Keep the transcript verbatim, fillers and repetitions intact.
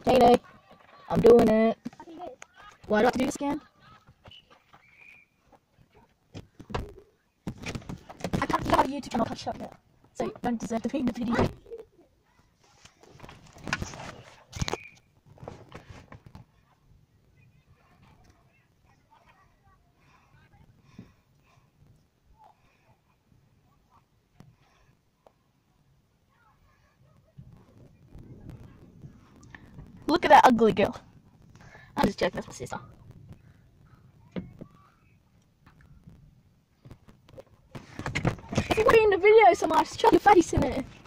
Day-Day, I'm doing it. Why do I have to do this again? I can't have a YouTube channel, I can't show it yet. So you don't deserve to be in the video. Look at that ugly girl. I'm just joking, that's my sister. If you're watching the video so much, shove your face in it.